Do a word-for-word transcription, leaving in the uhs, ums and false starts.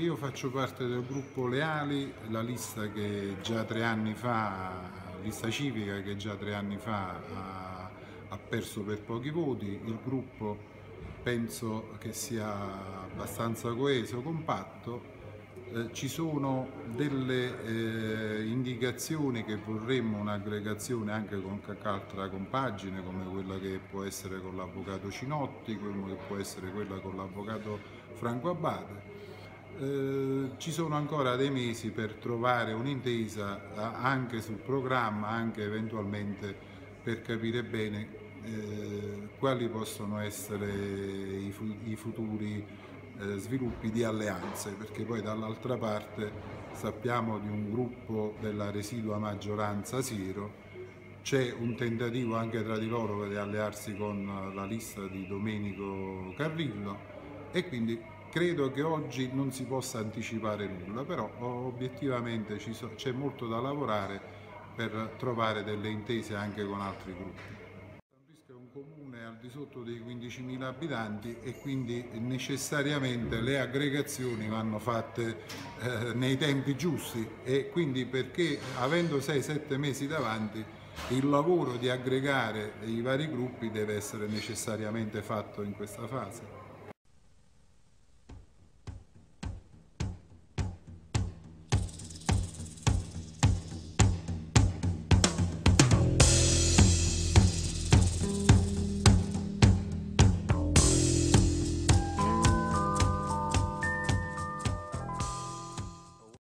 io faccio parte del gruppo Leali, la lista che già tre anni fa, lista civica che già tre anni fa ha, ha perso per pochi voti. Il gruppo penso che sia abbastanza coeso, compatto. Eh, ci sono delle eh, indicazioni che vorremmo un'aggregazione anche con qualche altra compagine, come quella che può essere con l'avvocato Cinotti, come che può essere quella con l'avvocato Franco Abbate. Eh, ci sono ancora dei mesi per trovare un'intesa anche sul programma, anche eventualmente per capire bene eh, quali possono essere i, fu i futuri eh, sviluppi di alleanze, perché poi dall'altra parte sappiamo di un gruppo della residua maggioranza Siero, c'è un tentativo anche tra di loro di allearsi con la lista di Domenico Carrillo e quindi credo che oggi non si possa anticipare nulla, però obiettivamente c'è molto da lavorare per trovare delle intese anche con altri gruppi. San Prisco è un comune al di sotto dei quindicimila abitanti e quindi necessariamente le aggregazioni vanno fatte eh, nei tempi giusti e quindi perché avendo sei sette mesi davanti il lavoro di aggregare i vari gruppi deve essere necessariamente fatto in questa fase.